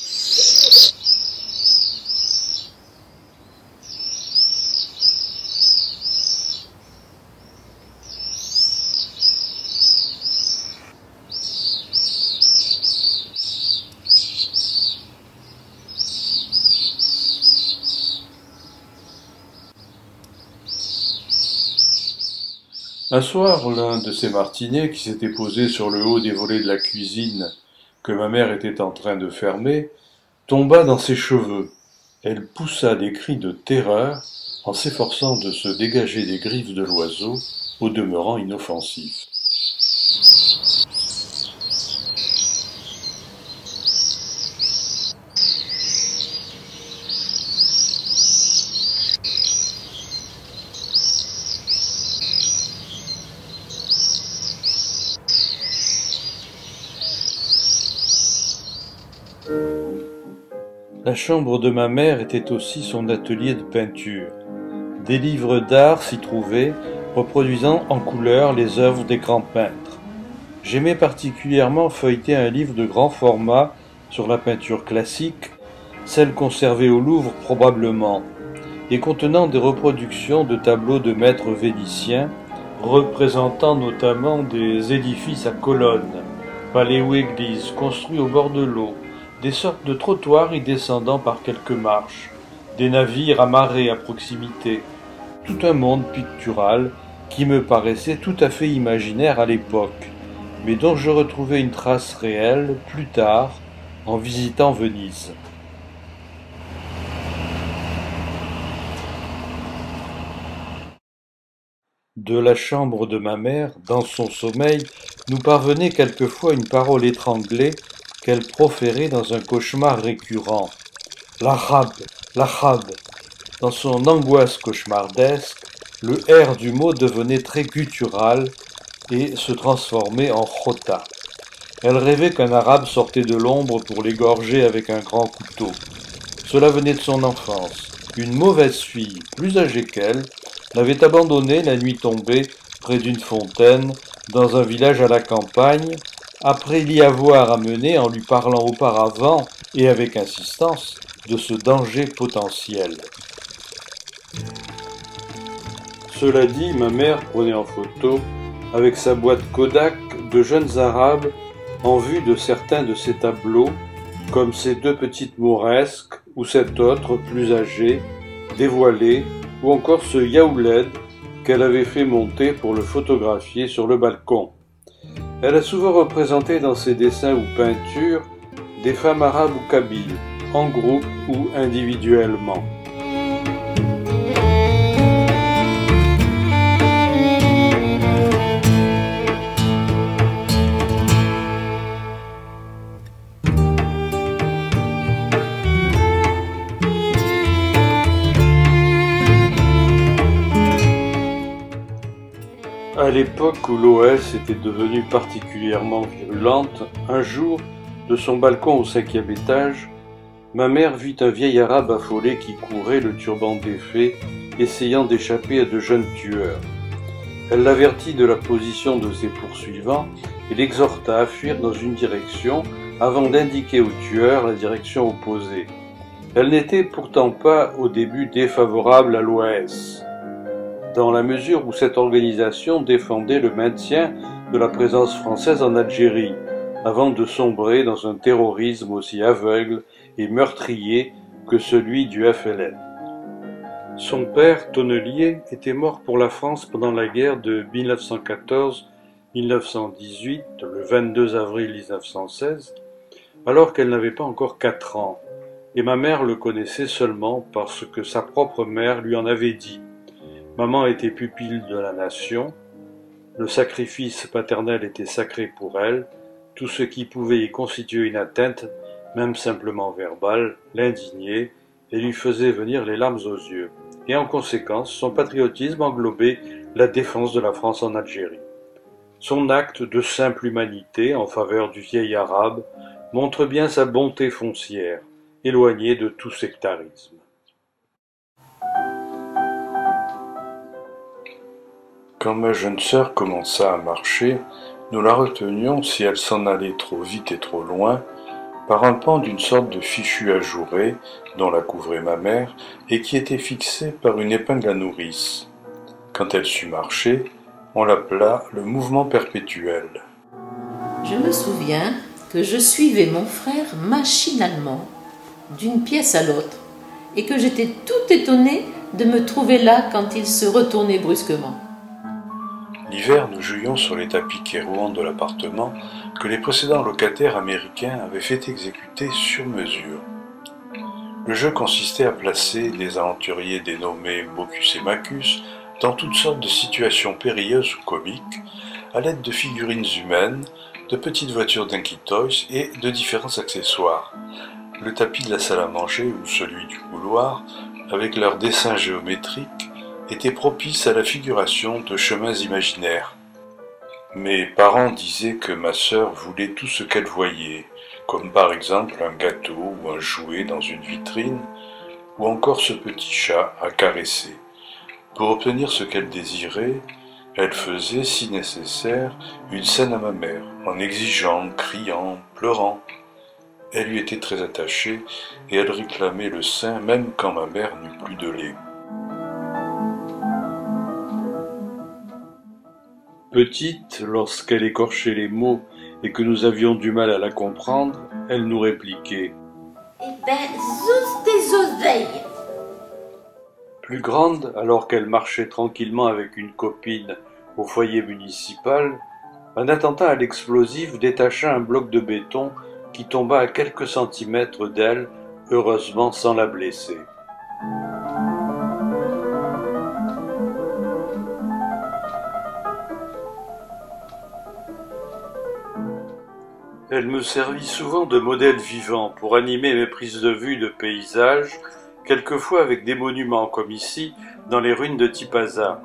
Un soir, l'un de ces martinets qui s'était posé sur le haut des volets de la cuisine que ma mère était en train de fermer, tomba dans ses cheveux. Elle poussa des cris de terreur en s'efforçant de se dégager des griffes de l'oiseau, au demeurant inoffensif. La chambre de ma mère était aussi son atelier de peinture. Des livres d'art s'y trouvaient, reproduisant en couleur les œuvres des grands peintres. J'aimais particulièrement feuilleter un livre de grand format sur la peinture classique, celle conservée au Louvre probablement, et contenant des reproductions de tableaux de maîtres vénitiens, représentant notamment des édifices à colonnes, palais ou églises construits au bord de l'eau, des sortes de trottoirs y descendant par quelques marches, des navires amarrés à proximité, tout un monde pictural qui me paraissait tout à fait imaginaire à l'époque, mais dont je retrouvai une trace réelle plus tard en visitant Venise. De la chambre de ma mère, dans son sommeil, nous parvenait quelquefois une parole étranglée qu'elle proférait dans un cauchemar récurrent. L'arabe, l'arabe. Dans son angoisse cauchemardesque, le R du mot devenait très guttural et se transformait en chota. Elle rêvait qu'un arabe sortait de l'ombre pour l'égorger avec un grand couteau. Cela venait de son enfance. Une mauvaise fille, plus âgée qu'elle, l'avait abandonnée la nuit tombée près d'une fontaine, dans un village à la campagne, après l'y avoir amené en lui parlant auparavant, et avec insistance, de ce danger potentiel. Cela dit, ma mère prenait en photo, avec sa boîte Kodak, de jeunes Arabes en vue de certains de ses tableaux, comme ces deux petites mauresques, ou cet autre, plus âgé, dévoilé, ou encore ce yaouled qu'elle avait fait monter pour le photographier sur le balcon. Elle a souvent représenté dans ses dessins ou peintures des femmes arabes ou kabyles, en groupe ou individuellement. À l'époque où l'OS était devenue particulièrement virulente, un jour, de son balcon au 5e étage, ma mère vit un vieil arabe affolé qui courait, le turban défait, essayant d'échapper à de jeunes tueurs. Elle l'avertit de la position de ses poursuivants et l'exhorta à fuir dans une direction avant d'indiquer aux tueurs la direction opposée. Elle n'était pourtant pas au début défavorable à l'OAS, dans la mesure où cette organisation défendait le maintien de la présence française en Algérie, avant de sombrer dans un terrorisme aussi aveugle et meurtrier que celui du FLN. Son père, tonnelier, était mort pour la France pendant la guerre de 1914-1918, le 22 avril 1916, alors qu'elle n'avait pas encore 4 ans, et ma mère le connaissait seulement parce que sa propre mère lui en avait dit. Maman était pupille de la nation, le sacrifice paternel était sacré pour elle, Tout ce qui pouvait y constituer une atteinte, même simplement verbale, l'indignait et lui faisait venir les larmes aux yeux. Et en conséquence, son patriotisme englobait la défense de la France en Algérie. Son acte de simple humanité en faveur du vieil arabe montre bien sa bonté foncière, éloignée de tout sectarisme. Quand ma jeune sœur commença à marcher, nous la retenions, si elle s'en allait trop vite et trop loin, par un pan d'une sorte de fichu ajouré dont la couvrait ma mère et qui était fixé par une épingle à nourrice. Quand elle sut marcher, on l'appela le mouvement perpétuel. Je me souviens que je suivais mon frère machinalement d'une pièce à l'autre et que j'étais tout étonnée de me trouver là quand il se retournait brusquement. L'hiver, nous jouions sur les tapis kérouans de l'appartement que les précédents locataires américains avaient fait exécuter sur mesure. Le jeu consistait à placer des aventuriers dénommés Bocus et Macus dans toutes sortes de situations périlleuses ou comiques, à l'aide de figurines humaines, de petites voitures Dinky Toys et de différents accessoires. Le tapis de la salle à manger ou celui du couloir, avec leurs dessins géométriques, était propice à la figuration de chemins imaginaires. Mes parents disaient que ma sœur voulait tout ce qu'elle voyait, comme par exemple un gâteau ou un jouet dans une vitrine, ou encore ce petit chat à caresser. Pour obtenir ce qu'elle désirait, elle faisait, si nécessaire, une scène à ma mère, en exigeant, criant, pleurant. Elle lui était très attachée et elle réclamait le sein même quand ma mère n'eut plus de lait. Petite, lorsqu'elle écorchait les mots et que nous avions du mal à la comprendre, elle nous répliquait « Eh ben, zos des oseilles !» Plus grande, alors qu'elle marchait tranquillement avec une copine au foyer municipal, un attentat à l'explosif détacha un bloc de béton qui tomba à quelques centimètres d'elle, heureusement sans la blesser. Elle me servit souvent de modèle vivant pour animer mes prises de vue de paysages, quelquefois avec des monuments comme ici, dans les ruines de Tipaza.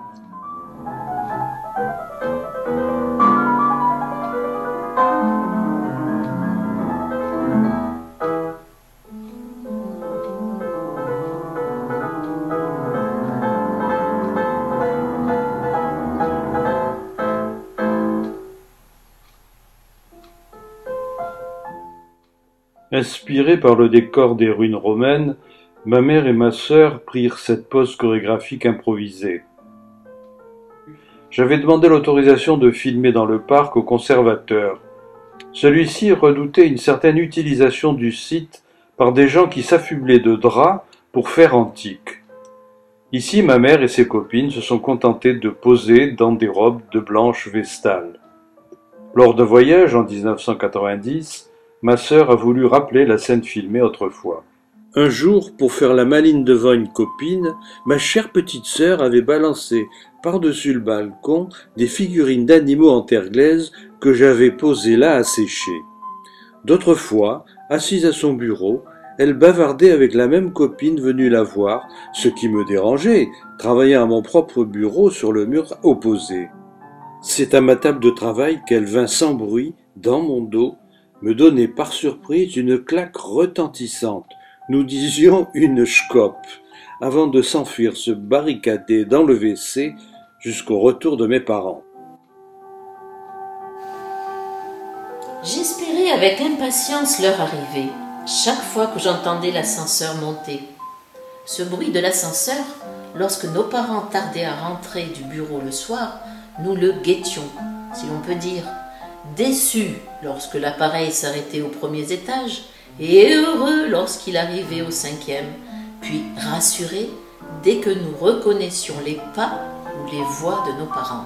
Inspirés par le décor des ruines romaines, ma mère et ma sœur prirent cette pose chorégraphique improvisée. J'avais demandé l'autorisation de filmer dans le parc au conservateur. Celui-ci redoutait une certaine utilisation du site par des gens qui s'affublaient de draps pour faire antique. Ici, ma mère et ses copines se sont contentées de poser dans des robes de blanche vestale. Lors d'un voyage en 1990, ma sœur a voulu rappeler la scène filmée autrefois. Un jour, pour faire la maline devant une copine, ma chère petite sœur avait balancé par-dessus le balcon des figurines d'animaux en terre glaise que j'avais posées là à sécher. D'autres fois, assise à son bureau, elle bavardait avec la même copine venue la voir, ce qui me dérangeait, travaillant à mon propre bureau sur le mur opposé. C'est à ma table de travail qu'elle vint sans bruit, dans mon dos, me donner par surprise une claque retentissante, nous disions une schkoppe, avant de s'enfuir se barricader dans le WC jusqu'au retour de mes parents. J'espérais avec impatience leur arrivée, chaque fois que j'entendais l'ascenseur monter. Ce bruit de l'ascenseur, lorsque nos parents tardaient à rentrer du bureau le soir, nous le guettions, si l'on peut dire, déçus lorsque l'appareil s'arrêtait aux premiers étages et heureux lorsqu'il arrivait au 5e, puis rassurés dès que nous reconnaissions les pas ou les voix de nos parents.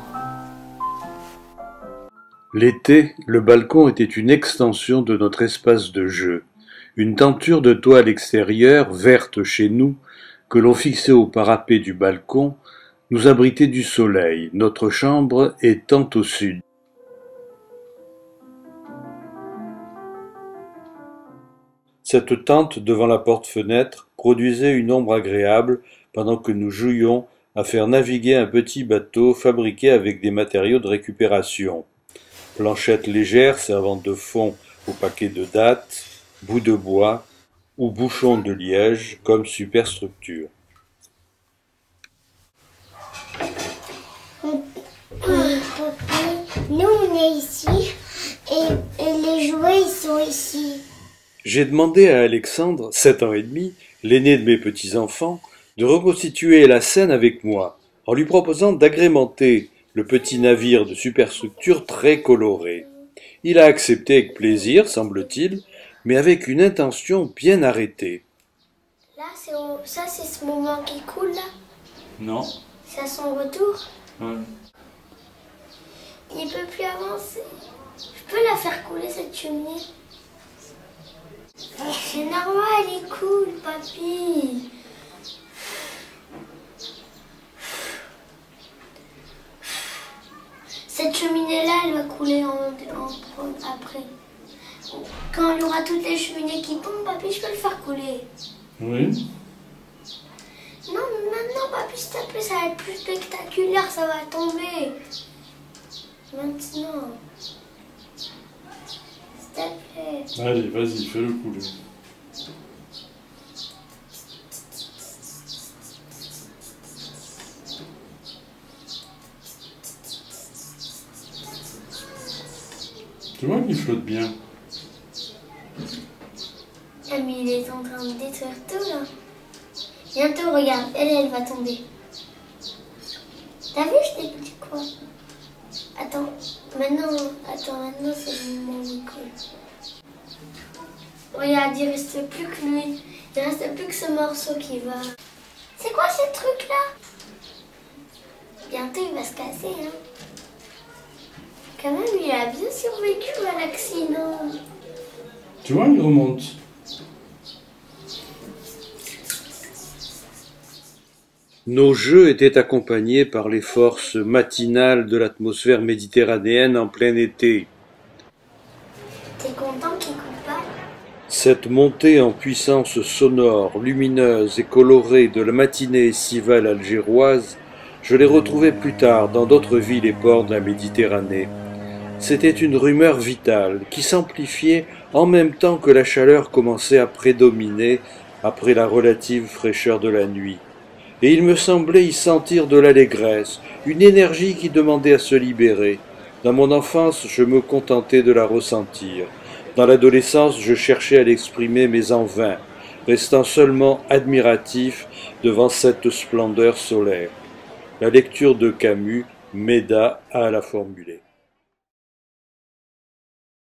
L'été, le balcon était une extension de notre espace de jeu, une tenture de toile extérieure, verte chez nous, que l'on fixait au parapet du balcon, nous abritait du soleil, notre chambre étant au sud. Cette tente devant la porte-fenêtre produisait une ombre agréable pendant que nous jouions à faire naviguer un petit bateau fabriqué avec des matériaux de récupération. Planchettes légères servant de fond aux paquets de dattes, bouts de bois ou bouchons de liège comme superstructure. Nous, on est ici et les jouets, ils sont ici. J'ai demandé à Alexandre, 7 ans et demi, l'aîné de mes petits-enfants, de reconstituer la scène avec moi, en lui proposant d'agrémenter le petit navire de superstructure très coloré. Il a accepté avec plaisir, semble-t-il, mais avec une intention bien arrêtée. Là, ça, c'est ce moment qui coule, là? Non. C'est à son retour? Ouais. Il peut plus avancer. Je peux la faire couler, cette cheminée? C'est normal, il coule, papy. Cette cheminée-là, elle va couler après. Quand il y aura toutes les cheminées qui tombent, papy, je peux le faire couler. Oui. Non, mais maintenant, papy, s'il te plaît, ça va être plus spectaculaire, ça va tomber. Maintenant. S'il te plaît. Allez, vas-y, fais-le couler. Tu vois qu'il flotte bien. Ah, mais il est en train de détruire tout, là. Bientôt, regarde, elle va tomber. T'as vu, je t'ai dit quoi? Attends, maintenant, c'est le moment où il coule. Regarde, il reste plus que lui. Il reste plus que ce morceau qui va... C'est quoi ce truc-là? Bientôt, il va se casser, hein. Quand même, il a bien survécu à l'accident. Tu vois, il remonte. Nos jeux étaient accompagnés par les forces matinales de l'atmosphère méditerranéenne en plein été. T'es content qu'il coule pas? Cette montée en puissance sonore, lumineuse et colorée de la matinée estivale algéroise, je l'ai retrouvée plus tard dans d'autres villes et ports de la Méditerranée. C'était une rumeur vitale qui s'amplifiait en même temps que la chaleur commençait à prédominer après la relative fraîcheur de la nuit. Et il me semblait y sentir de l'allégresse, une énergie qui demandait à se libérer. Dans mon enfance, je me contentais de la ressentir. Dans l'adolescence, je cherchais à l'exprimer, mais en vain, restant seulement admiratif devant cette splendeur solaire. La lecture de Camus m'aida à la formuler.